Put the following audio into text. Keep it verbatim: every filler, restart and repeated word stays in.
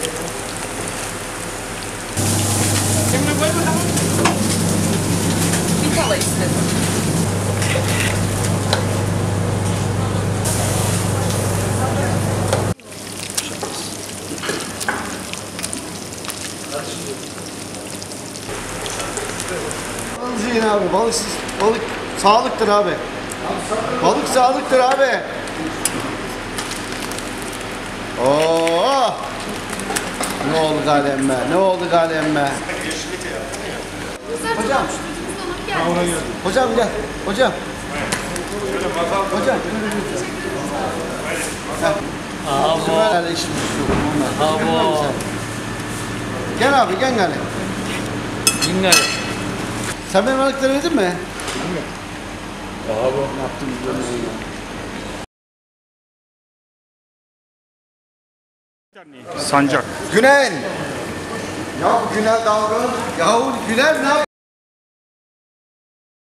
Bir tava istedim. Yiyin abi, balıksız, balık sağlıktır abi. Balık sağlıktır abi. Oo! Ne oldu galem be? Ne oldu galem be? Hocam. Hocam gel. Hocam. Hocam. Abo. Abo. Gel abi, gel galem. Dinler. Sen benim balıkları yedin mi? Abi. Ne yaptın bilmiyorum ya. Sancak. Günel. Ya Günel dalga. Yahu Günel ne yap?